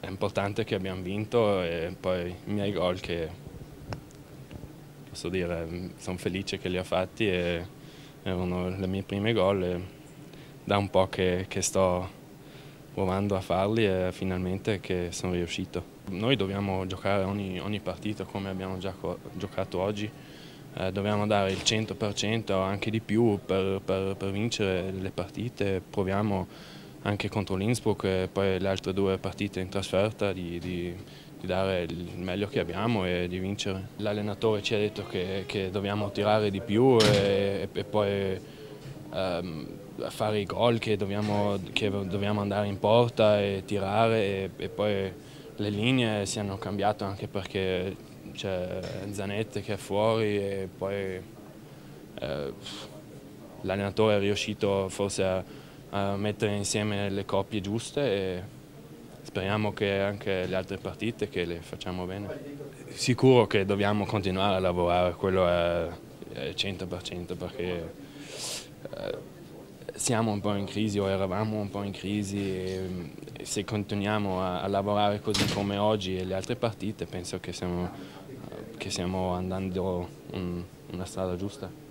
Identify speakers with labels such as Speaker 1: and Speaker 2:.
Speaker 1: è importante che abbiamo vinto e poi i miei gol che posso dire sono felice che li ho fatti e erano le mie prime gol e da un po' che sto provando a farli e finalmente che sono riuscito. Noi dobbiamo giocare ogni partita come abbiamo già giocato oggi, dobbiamo dare il 100% o anche di più per vincere le partite, proviamo anche contro l'Innsbruck e poi le altre due partite in trasferta di dare il meglio che abbiamo e di vincere. L'allenatore ci ha detto che dobbiamo tirare di più e poi fare i gol, che dobbiamo andare in porta e tirare e poi le linee si hanno cambiato anche perché c'è Zanetti che è fuori e poi l'allenatore è riuscito forse a mettere insieme le coppie giuste e speriamo che anche le altre partite che le facciamo bene. Sicuro che dobbiamo continuare a lavorare, quello è 100% perché siamo un po' in crisi o eravamo un po' in crisi e se continuiamo a lavorare così come oggi e le altre partite penso che stiamo andando una strada giusta.